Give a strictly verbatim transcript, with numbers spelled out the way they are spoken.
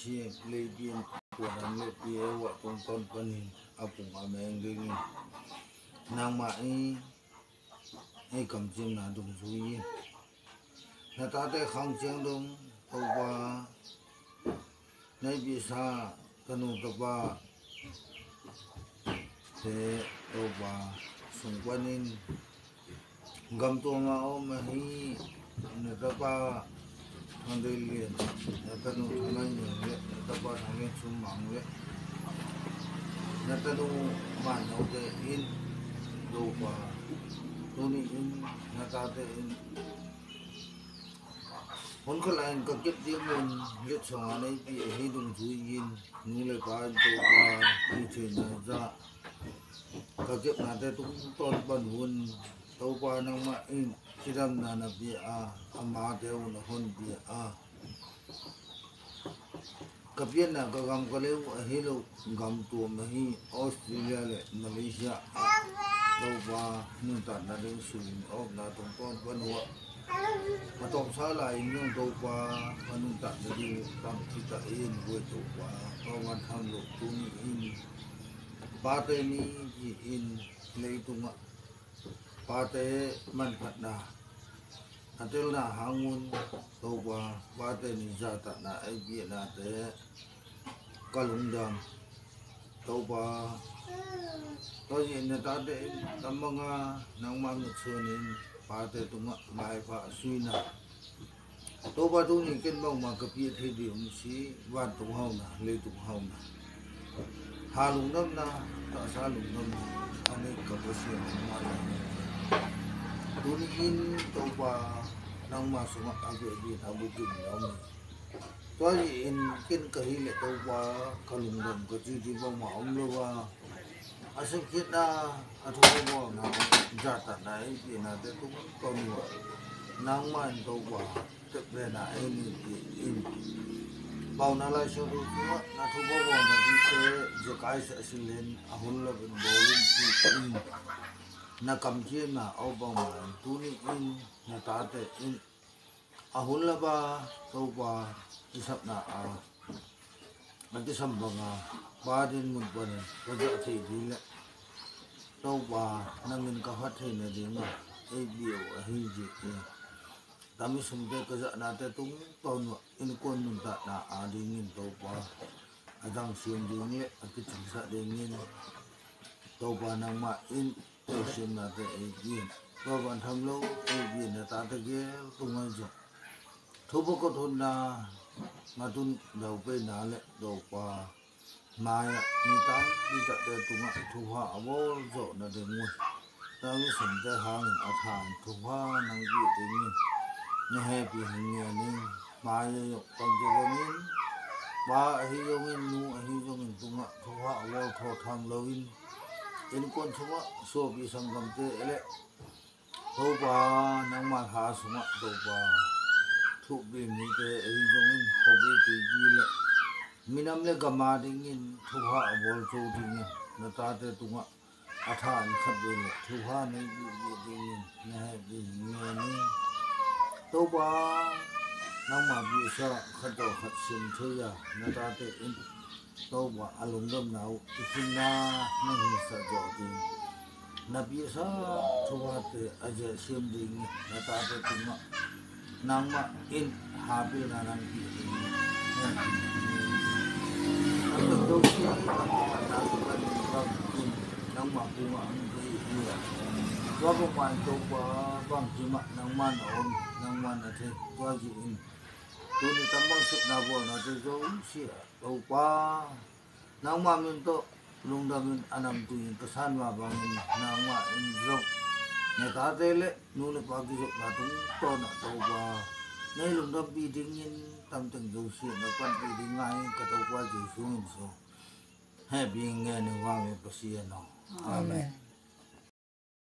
xia lê biên của nàng lê bia vợ con con con hình áp cùng ám em đinh nàng mãi ai cầm chiêng là đồng chú ý là ta để khang chiêng đồng tàu ba nay bị sa canu tàu ba thế tàu ba xung quanh in gam tua ngao mà hi người ta ba thằng đây liền người ta nu thằng này nhiều lệ người ta ba thằng này sum mỏng lệ người ta nu bàn nhau để in đồ ba đồ này in người ta để in hôm cái này có kết tiếng mình liệt xong này bị hi đồng chú in như là ba đồ ba đi chơi nhà ra các tiếp nào để tung toàn bẩn huân tàu ba nang ma in chỉ làm na na bia a ama deu na hon bia a các biết là các gam cái leu hello gam tua mà hi Australia lệ Malaysia tàu ba nên ta na đến suy ốc na tung toàn bẩn huân mà tàu xa lại nhưng tàu ba mà nên ta na đi tam chỉ ta in với tàu ba tàu ba thang lộ tung in ba tên ni chỉ in lấy tung ạ Pate man patna, atel na hangun toba pate ni jata na aibi na te kalungdam toba toji na tate tamanga nang mang sunin pate tunga mai pa suina toba tu ni ken mau ma kapi the di um si wan tu hau na le tu hau na halungdam na ta sa lungdam ane kapasian ma Dunin toba nang masuk aku di tabu jin lama. Tuai in kin kahile toba kalungdam kecil di bawah umloba. Asal kita atau bawah na jata naik di nade tu konwa. Nang man toba teplena ini in. Bau nala syoru tua na tu bawah na di ke jekai sesilin ahun lebih boleh di. Na cầm chiên mà ông bông mà tu ni in na ta te in a hun la ba to ba ti sap na a na ti sam ba nga ba din mun ba ne ko ja thi di le to ba na min ka hat the na di ma e bio a hi ji ke ta mi sum de ka ja na te tung ton wa in kon nun ta na a di ngin to ba a dang sim di ni a ti chang sa de ngin to ba na ma in tôi xem là cái gì tôi vẫn tham lâu cái gì là ta cái kia tung ngay rồi thu bố có thôn na mà tuân đầu bên nào lệ đầu qua mai mi tám đi tại đây tung ngay thu hoa vô rồi là để mua ta mới xem cái hàng ở thàn thu hoa năng gì để mua nhà hè bị hàng nhà nên mai còn chưa có miếng ba hi yo min nu hi yo min tung ngay thu hoa vô thọ thang lâu in in con semua so bi sanggam te ele toba nang ma ha semua toba thu bi mi te ei jongin hobi ti gi le minam le gama dingin thu ha bol so dingin na ta te tunga athan khat bi le thu ha nei bi bi dingin na bi me ni toba nang ma bi sa khat do khat sim the ya na ta te in tàu ba alung dom nau ikin na nang sa jo di na biasa thua te aja sim ding na ta te tuma nang ma in habi na nang bi na to si na na ka in nang ma bu ma ang bi ya wa bu ma to ba bang ji ma nang man on nang man na te wa ji in tu ni tambang sip na bo na te zo si tàu ba nang ma min to lungdam min anam tu in kesan ma bangin nang ma in zok ne ta te le nu le pa ki zok na tung to na tàu ba nei lungdam bi ding in tam teng zo si na pan bi ding ngai ka tàu ba ji su min so he bi nge ne wa me pa si no amen.